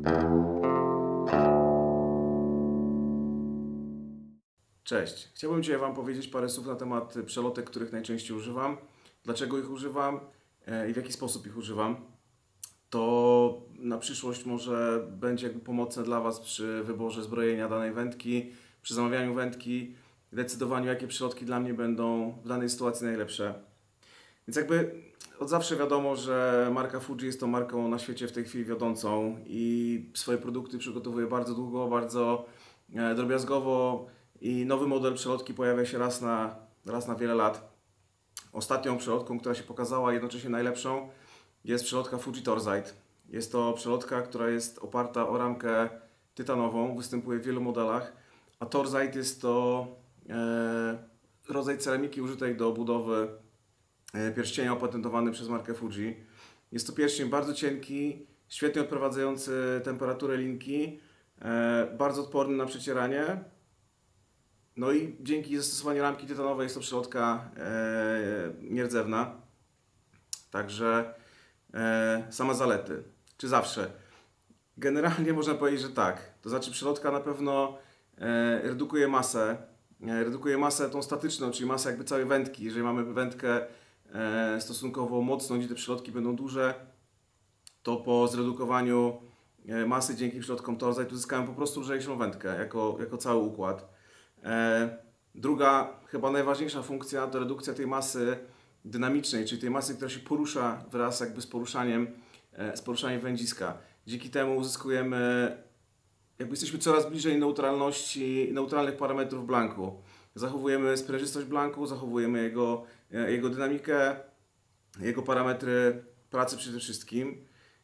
Cześć. Chciałbym dzisiaj Wam powiedzieć parę słów na temat przelotek, których najczęściej używam, dlaczego ich używam i w jaki sposób ich używam. To na przyszłość może będzie jakby pomocne dla Was przy wyborze zbrojenia danej wędki, przy zamawianiu wędki, decydowaniu, jakie przelotki dla mnie będą w danej sytuacji najlepsze. Więc jakby od zawsze wiadomo, że marka Fuji jest tą marką na świecie w tej chwili wiodącą i swoje produkty przygotowuje bardzo długo, bardzo drobiazgowo i nowy model przelotki pojawia się raz na wiele lat. Ostatnią przelotką, która się pokazała, jednocześnie najlepszą, jest przelotka Fuji Torzite. Jest to przelotka, która jest oparta o ramkę tytanową, występuje w wielu modelach, a Torzite jest to rodzaj ceramiki użytej do budowy pierścienia opatentowany przez markę Fuji. Jest to pierścień bardzo cienki, świetnie odprowadzający temperaturę linki, bardzo odporny na przecieranie. No i dzięki zastosowaniu ramki tytanowej jest to przelotka nierdzewna. Także same zalety. Czy zawsze? Generalnie można powiedzieć, że tak. To znaczy przelotka na pewno redukuje masę. Redukuje masę tą statyczną, czyli masę jakby całej wędki. Jeżeli mamy wędkę stosunkowo mocną, gdzie te przelotki będą duże, to po zredukowaniu masy dzięki przelotkom Torzite uzyskałem po prostu lżejszą wędkę jako cały układ. Druga, chyba najważniejsza funkcja to redukcja tej masy dynamicznej, czyli tej masy, która się porusza wraz jakby z poruszaniem wędziska. Dzięki temu uzyskujemy, jakby jesteśmy coraz bliżej neutralnych parametrów blanku. Zachowujemy sprężystość blanku, zachowujemy jego dynamikę, jego parametry pracy przede wszystkim.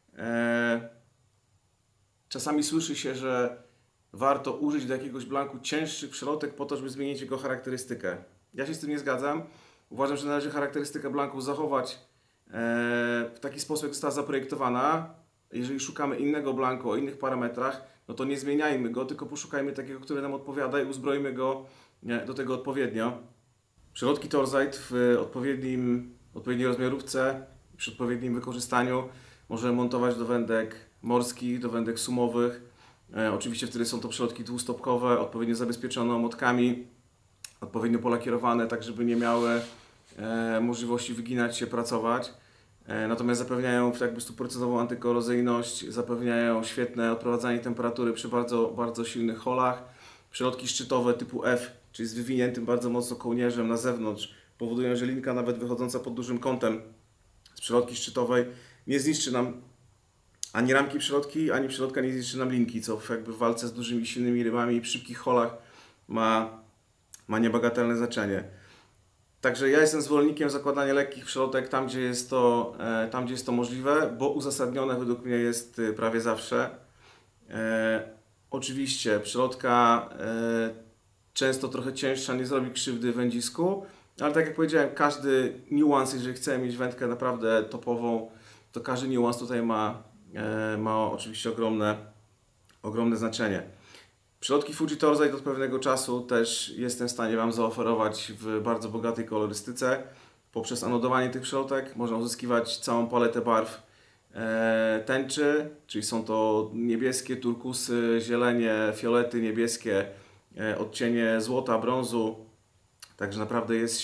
Czasami słyszy się, że warto użyć do jakiegoś blanku cięższych przelotek po to, żeby zmienić jego charakterystykę. Ja się z tym nie zgadzam. Uważam, że należy charakterystykę blanku zachować w taki sposób, jak została zaprojektowana. Jeżeli szukamy innego blanku o innych parametrach, no to nie zmieniajmy go, tylko poszukajmy takiego, który nam odpowiada i uzbrojmy go do tego odpowiednio. Przelotki Torzite w odpowiedniej rozmiarówce, przy odpowiednim wykorzystaniu możemy montować do wędek morskich, do wędek sumowych. Oczywiście wtedy są to przelotki dwustopkowe, odpowiednio zabezpieczone motkami, odpowiednio polakierowane, tak żeby nie miały możliwości wyginać się, pracować. Natomiast zapewniają jakby 100% antykorozyjność, zapewniają świetne odprowadzanie temperatury przy bardzo, bardzo silnych holach. Przelotki szczytowe typu F, czyli z wywiniętym bardzo mocno kołnierzem na zewnątrz, powodują, że linka nawet wychodząca pod dużym kątem z przelotki szczytowej nie zniszczy nam ani ramki przelotki, ani przelotka nie zniszczy nam linki, co jakby w walce z dużymi, silnymi rybami i w szybkich holach ma niebagatelne znaczenie. Także ja jestem zwolennikiem zakładania lekkich przelotek tam, gdzie jest to możliwe, bo uzasadnione według mnie jest prawie zawsze. Oczywiście przelotka często trochę cięższa nie zrobi krzywdy wędzisku, ale tak jak powiedziałem, każdy niuans, jeżeli chcemy mieć wędkę naprawdę topową, to każdy niuans tutaj ma oczywiście ogromne znaczenie. Przelotki Fuji Torzite od pewnego czasu też jestem w stanie Wam zaoferować w bardzo bogatej kolorystyce. Poprzez anodowanie tych przelotek można uzyskiwać całą paletę barw tęczy, czyli są to niebieskie, turkusy, zielenie, fiolety, niebieskie, odcienie złota, brązu. Także naprawdę jest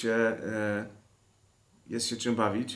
się czym bawić.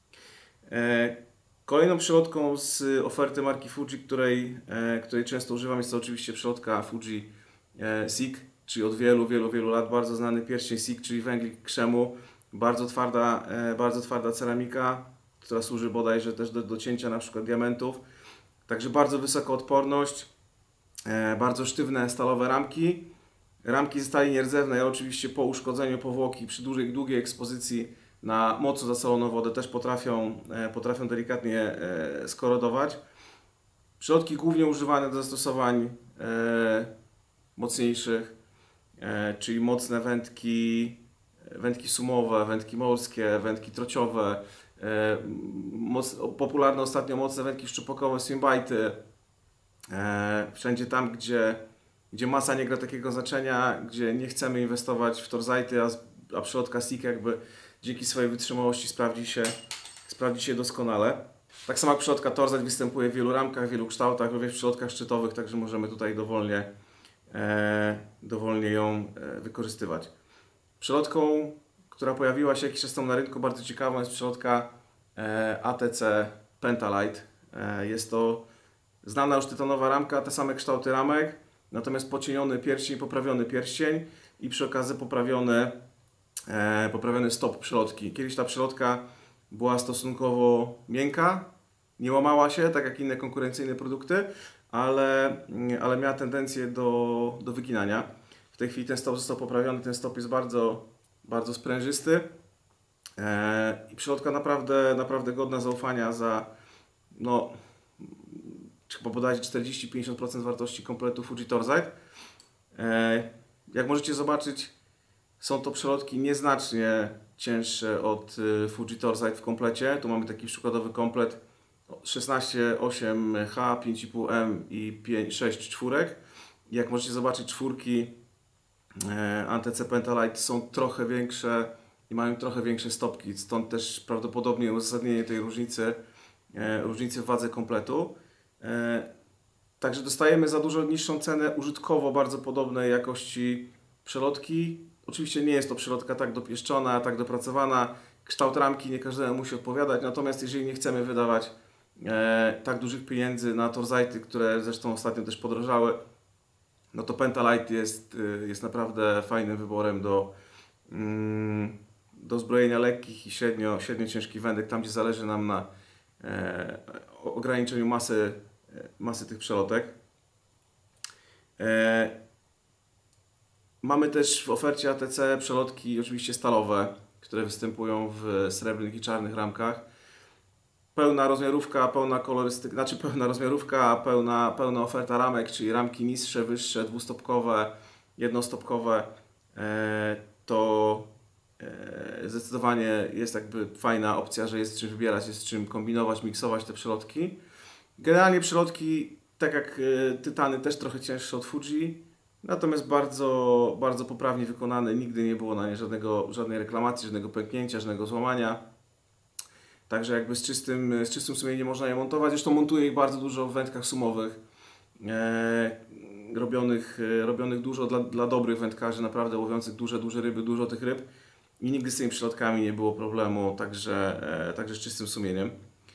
Kolejną przelotką z oferty marki Fuji, której często używam, jest to oczywiście przelotka Fuji Sig, czyli od wielu lat bardzo znany pierścień Sig, czyli węglik krzemu. Bardzo twarda ceramika, która służy bodajże też do cięcia na przykład diamentów. Także bardzo wysoka odporność, bardzo sztywne stalowe ramki. Ramki ze stali nierdzewnej, ale oczywiście po uszkodzeniu powłoki przy długiej ekspozycji na mocno zasoloną wodę też potrafią delikatnie skorodować. Przelotki głównie używane do zastosowań mocniejszych, czyli mocne wędki sumowe, wędki morskie, wędki trociowe, popularne ostatnio mocne wędki szczupakowe, swimbajty. Wszędzie tam, gdzie masa nie gra takiego znaczenia, gdzie nie chcemy inwestować w torzajty, a przelotka Sig jakby dzięki swojej wytrzymałości sprawdzi się doskonale. Tak samo jak przelotka Torzite występuje w wielu ramkach, w wielu kształtach, również w przelotkach szczytowych, także możemy tutaj dowolnie ją wykorzystywać. Przelotką, która pojawiła się jakiś czas temu na rynku, bardzo ciekawą, jest przelotka ATC Pentalite. Jest to znana już tytanowa ramka, te same kształty ramek, natomiast pocieniony pierścień, poprawiony pierścień i przy okazji poprawiony stop przelotki. Kiedyś ta przelotka była stosunkowo miękka, nie łamała się, tak jak inne konkurencyjne produkty, ale miała tendencję do wyginania. W tej chwili ten stop został poprawiony, ten stop jest bardzo sprężysty i przelotka naprawdę godna zaufania za, no, chyba bodajże 40-50% wartości kompletu Fuji Torzite. Jak możecie zobaczyć, są to przelotki nieznacznie cięższe od Fuji Torzite w komplecie. Tu mamy taki przykładowy komplet 16-8H, 5,5M i 6 czwórek. Jak możecie zobaczyć, czwórki ATC Pentalite są trochę większe i mają trochę większe stopki, stąd też prawdopodobnie uzasadnienie tej różnicy w wadze kompletu. Także dostajemy za dużo niższą cenę użytkowo bardzo podobnej jakości przelotki. Oczywiście nie jest to przelotka tak dopieszczona, tak dopracowana. Kształt ramki nie każdemu musi odpowiadać, natomiast jeżeli nie chcemy wydawać tak dużych pieniędzy na Torzite, które zresztą ostatnio też podrożały, no to Pentalite jest naprawdę fajnym wyborem do zbrojenia lekkich i średnio ciężkich wędek, tam gdzie zależy nam na ograniczeniu masy tych przelotek. Mamy też w ofercie ATC przelotki oczywiście stalowe, które występują w srebrnych i czarnych ramkach. Pełna rozmiarówka, pełna kolorystyka, znaczy pełna rozmiarówka, pełna oferta ramek, czyli ramki niższe, wyższe, dwustopkowe, jednostopkowe, to zdecydowanie jest jakby fajna opcja, że jest z czym wybierać, jest z czym kombinować, miksować te przelotki. Generalnie przelotki, tak jak tytany, też trochę cięższe od Fuji, natomiast bardzo poprawnie wykonane. Nigdy nie było na nie żadnej reklamacji, żadnego pęknięcia, żadnego złamania. Także jakby z czystym sumieniem można je montować. Zresztą montuję ich bardzo dużo w wędkach sumowych, robionych dużo dla dobrych wędkarzy, naprawdę łowiących duże ryby, dużo tych ryb. I nigdy z tymi przelotkami nie było problemu, także z czystym sumieniem.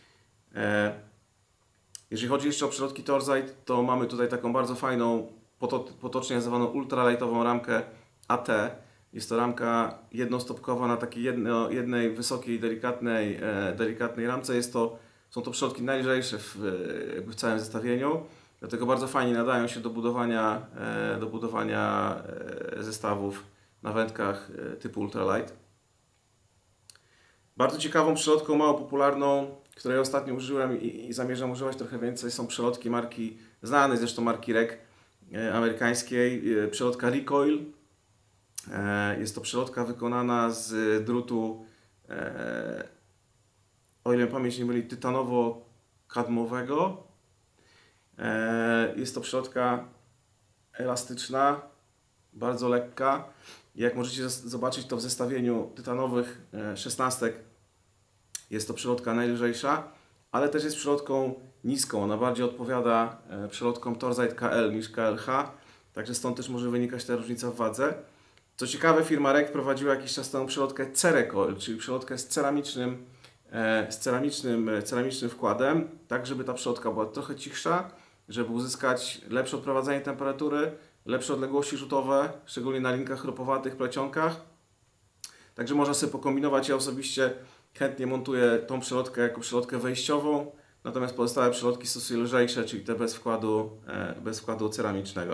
Jeżeli chodzi jeszcze o przelotki Torzite, to mamy tutaj taką bardzo fajną, potocznie nazywaną ultralightową ramkę AT. Jest to ramka jednostopkowa na takiej jednej wysokiej, delikatnej ramce. Są to przelotki najlżejsze w całym zestawieniu, dlatego bardzo fajnie nadają się do budowania zestawów na wędkach typu ultralight. Bardzo ciekawą przelotką, mało popularną, której ostatnio użyłem i zamierzam używać trochę więcej, są przelotki znanej zresztą marki REC amerykańskiej, przelotka Recoil. Jest to przelotka wykonana z drutu, o ile pamięć nie myli, tytanowo-kadmowego. Jest to przelotka elastyczna, bardzo lekka. Jak możecie zobaczyć, to w zestawieniu tytanowych szesnastek jest to przelotka najlżejsza, ale też jest przelotką niską. Ona bardziej odpowiada przelotkom Torzite KL niż KLH, także stąd też może wynikać ta różnica w wadze. Co ciekawe, firma REC prowadziła jakiś czas temu przelotkę C-Recoil, czyli przelotkę z ceramicznym wkładem, tak żeby ta przelotka była trochę cichsza, żeby uzyskać lepsze odprowadzenie temperatury, lepsze odległości rzutowe, szczególnie na linkach ropowatych, plecionkach. Także można sobie pokombinować. Ja osobiście chętnie montuję tą przelotkę jako przelotkę wejściową, natomiast pozostałe przelotki stosuję lżejsze, czyli te bez wkładu ceramicznego.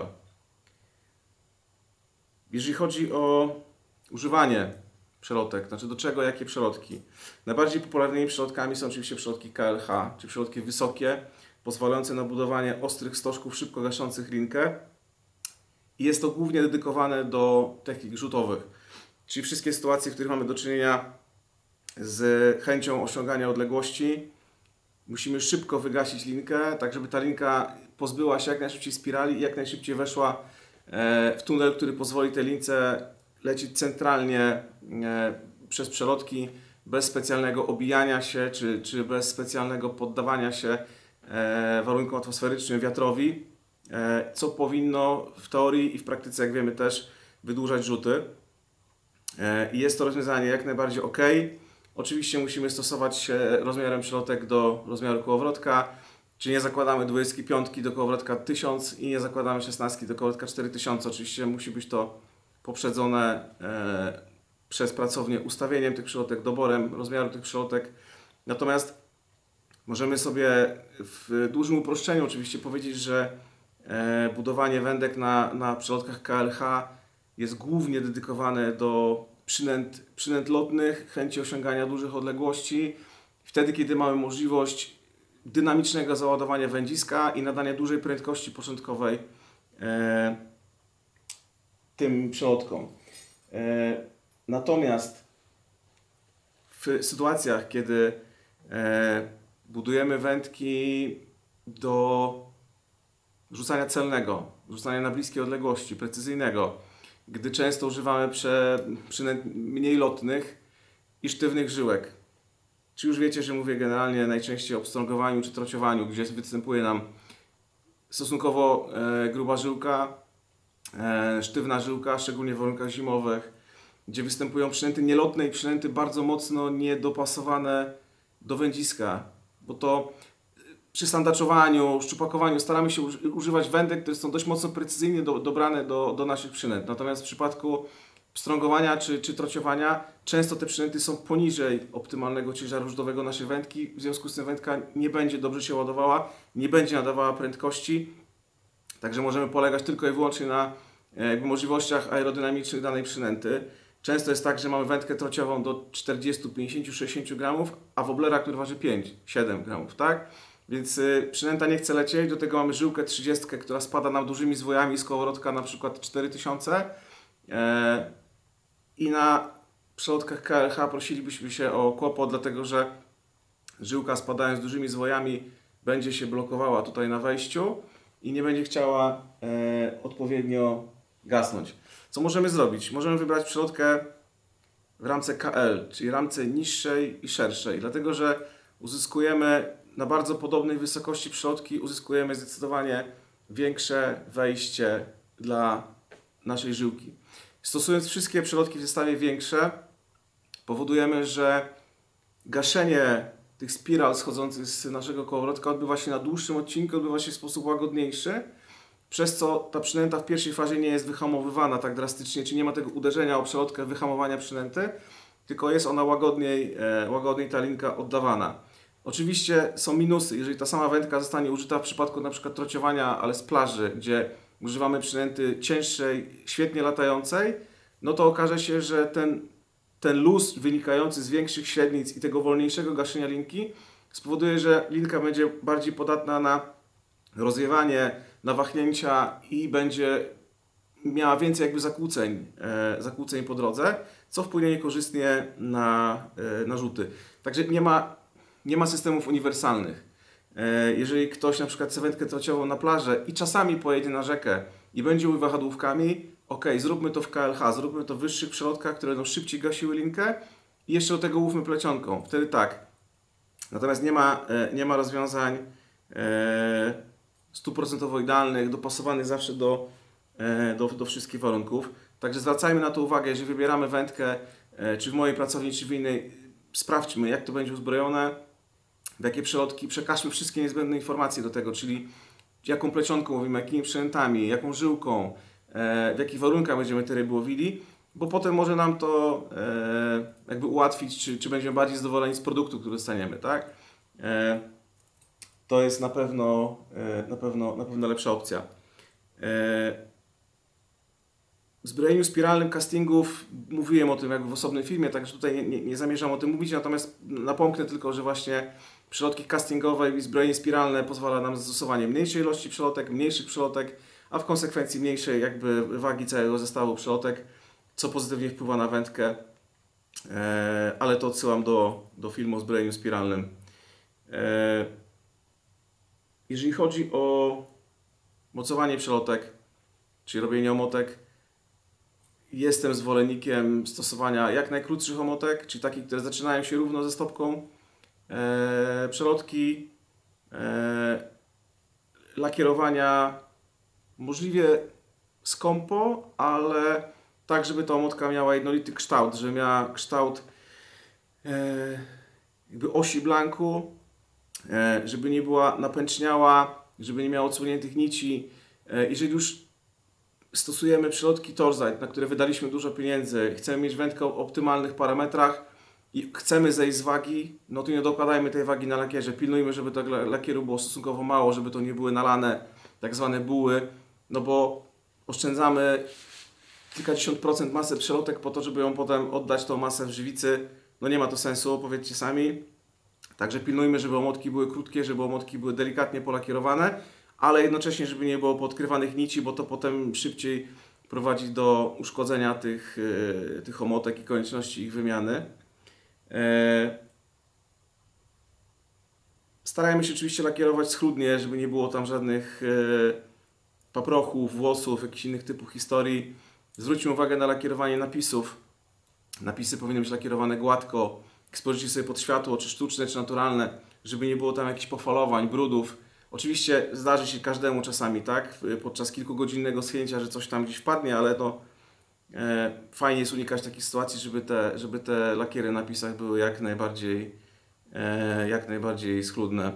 Jeżeli chodzi o używanie przelotek, znaczy do czego, jakie przelotki. Najbardziej popularnymi przelotkami są oczywiście przelotki KLH, czyli przelotki wysokie, pozwalające na budowanie ostrych stożków szybko gaszących linkę. I jest to głównie dedykowane do technik rzutowych, czyli wszystkie sytuacje, w których mamy do czynienia z chęcią osiągania odległości. Musimy szybko wygasić linkę, tak żeby ta linka pozbyła się jak najszybciej spirali i jak najszybciej weszła w tunel, który pozwoli tej lince lecieć centralnie przez przelotki bez specjalnego obijania się, czy bez specjalnego poddawania się warunkom atmosferycznym, wiatrowi, co powinno w teorii i w praktyce, jak wiemy, też wydłużać rzuty. I jest to rozwiązanie jak najbardziej ok. Oczywiście musimy stosować się rozmiarem przelotek do rozmiaru kołowrotka, czyli nie zakładamy 25 do kołowrotka 1000 i nie zakładamy 16 do kołowrotka 4000. Oczywiście musi być to poprzedzone przez pracownię ustawieniem tych przelotek, doborem rozmiaru tych przelotek. Natomiast możemy sobie w dużym uproszczeniu oczywiście powiedzieć, że budowanie wędek na przelotkach KLH jest głównie dedykowane do przynęt lotnych, chęci osiągania dużych odległości, wtedy kiedy mamy możliwość dynamicznego załadowania wędziska i nadania dużej prędkości początkowej tym przelotkom. Natomiast w sytuacjach, kiedy budujemy wędki do rzucania celnego, rzucania na bliskie odległości, precyzyjnego, gdy często używamy przynęt mniej lotnych i sztywnych żyłek. Czy już wiecie, że mówię generalnie najczęściej o pstrągowaniu czy trociowaniu, gdzie występuje nam stosunkowo gruba żyłka, sztywna żyłka, szczególnie w warunkach zimowych, gdzie występują przynęty nielotne i przynęty bardzo mocno niedopasowane do wędziska, bo to przy sandaczowaniu, szczupakowaniu staramy się używać wędek, które są dość mocno precyzyjnie dobrane do naszych przynęt. Natomiast w przypadku pstrągowania czy trociowania często te przynęty są poniżej optymalnego ciężaru rzutowego naszej wędki, w związku z tym wędka nie będzie dobrze się ładowała, nie będzie nadawała prędkości, także możemy polegać tylko i wyłącznie na możliwościach aerodynamicznych danej przynęty. Często jest tak, że mamy wędkę trociową do 40, 50, 60 gramów, a woblera, który waży 5, 7 gramów, tak? Więc przynęta nie chce lecieć, do tego mamy żyłkę 30, która spada nam dużymi zwojami z kołowrotka na przykład 4000 i na przelotkach KLH prosilibyśmy się o kłopot, dlatego że żyłka spadając dużymi zwojami będzie się blokowała tutaj na wejściu i nie będzie chciała odpowiednio gasnąć. Co możemy zrobić? Możemy wybrać przelotkę w ramce KL, czyli ramce niższej i szerszej, dlatego że uzyskujemy na bardzo podobnej wysokości przelotki, uzyskujemy zdecydowanie większe wejście dla naszej żyłki. Stosując wszystkie przelotki w zestawie większe, powodujemy, że gaszenie tych spiral schodzących z naszego kołowrotka odbywa się na dłuższym odcinku, odbywa się w sposób łagodniejszy, przez co ta przynęta w pierwszej fazie nie jest wyhamowywana tak drastycznie, czyli nie ma tego uderzenia o przelotkę wyhamowania przynęty, tylko jest ona łagodniej ta linka oddawana. Oczywiście są minusy, jeżeli ta sama wędka zostanie użyta w przypadku na przykład trociowania, ale z plaży, gdzie używamy przynęty cięższej, świetnie latającej, no to okaże się, że ten luz wynikający z większych średnic i tego wolniejszego gaszenia linki spowoduje, że linka będzie bardziej podatna na rozwiewanie, na wahnięcia i będzie miała więcej jakby zakłóceń po drodze, co wpłynie niekorzystnie na rzuty. Także nie ma systemów uniwersalnych. Jeżeli ktoś na przykład chce wędkę trociową na plażę i czasami pojedzie na rzekę i będzie ływa wahadłówkami, ok, zróbmy to w KLH, zróbmy to w wyższych przelotkach, które będą szybciej gasiły linkę i jeszcze do tego łówmy plecionką. Wtedy tak. Natomiast nie ma rozwiązań 100% idealnych, dopasowanych zawsze do wszystkich warunków. Także zwracajmy na to uwagę, jeżeli wybieramy wędkę, czy w mojej pracowni, czy w innej, sprawdźmy, jak to będzie uzbrojone, w jakie przelotki, przekażmy wszystkie niezbędne informacje do tego, czyli jaką plecionką łowimy, jakimi przynętami, jaką żyłką, w jakich warunkach będziemy te ryby łowili, bo potem może nam to jakby ułatwić, czy będziemy bardziej zadowoleni z produktu, który dostaniemy, tak? To jest na pewno lepsza opcja. W zbrojeniu spiralnym castingów mówiłem o tym jakby w osobnym filmie, także tutaj nie zamierzam o tym mówić, natomiast napomknę tylko, że właśnie przelotki castingowe i zbrojenie spiralne pozwala nam zastosowanie mniejszej ilości przelotek, mniejszych przelotek, a w konsekwencji mniejszej jakby wagi całego zestawu przelotek, co pozytywnie wpływa na wędkę, ale to odsyłam do filmu o zbrojeniu spiralnym. Jeżeli chodzi o mocowanie przelotek, czyli robienie omotek, jestem zwolennikiem stosowania jak najkrótszych omotek, czyli takich, które zaczynają się równo ze stopką. Przelotki, lakierowania możliwie skąpo, ale tak, żeby ta omotka miała jednolity kształt, żeby miała kształt jakby osi blanku, żeby nie była napęczniała, żeby nie miała odsłoniętych nici. Jeżeli już stosujemy przelotki Torzite, na które wydaliśmy dużo pieniędzy, chcemy mieć wędkę o optymalnych parametrach i chcemy zejść z wagi, no to nie dokładajmy tej wagi na lakierze. Pilnujmy, żeby tego lakieru było stosunkowo mało, żeby to nie były nalane tak zwane buły, no bo oszczędzamy kilkadziesiąt procent masy przelotek po to, żeby ją potem oddać tą masę w żywicy. No nie ma to sensu, powiedzcie sami. Także pilnujmy, żeby omotki były krótkie, żeby omotki były delikatnie polakierowane, ale jednocześnie, żeby nie było podkrywanych nici, bo to potem szybciej prowadzi do uszkodzenia tych omotek i konieczności ich wymiany. Starajmy się oczywiście lakierować schludnie, żeby nie było tam żadnych paprochów, włosów, jakichś innych typów historii. Zwróćmy uwagę na lakierowanie napisów. Napisy powinny być lakierowane gładko. Jak spojrzycie sobie pod światło, czy sztuczne, czy naturalne, żeby nie było tam jakichś pofalowań, brudów. Oczywiście zdarzy się każdemu czasami, tak? Podczas kilkugodzinnego schnięcia, że coś tam gdzieś wpadnie, ale to fajnie jest unikać takich sytuacji, żeby te lakiery na napisach były jak najbardziej schludne.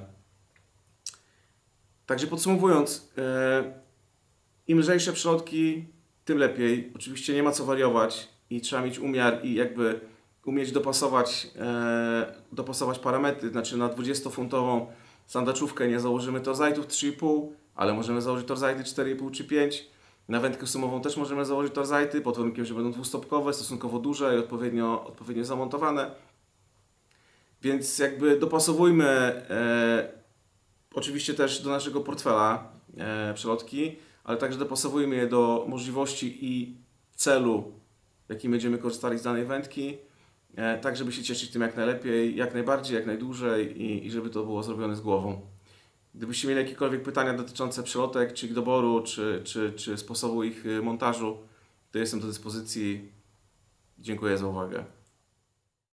Także podsumowując, im lżejsze przelotki, tym lepiej. Oczywiście nie ma co wariować i trzeba mieć umiar i jakby umieć dopasować parametry. Znaczy na 20-funtową sandaczówkę nie założymy torzajtów 3,5, ale możemy założyć torzajty 4,5 czy 5. Na wędkę sumową też możemy założyć torzajty, pod warunkiem, że będą dwustopkowe, stosunkowo duże i odpowiednio zamontowane. Więc jakby dopasowujmy oczywiście też do naszego portfela przelotki, ale także dopasowujmy je do możliwości i celu, w jakim będziemy korzystali z danej wędki, tak żeby się cieszyć tym jak najlepiej, jak najbardziej, jak najdłużej i żeby to było zrobione z głową. Gdybyście mieli jakiekolwiek pytania dotyczące przelotek, czy ich doboru, czy sposobu ich montażu, to jestem do dyspozycji. Dziękuję za uwagę.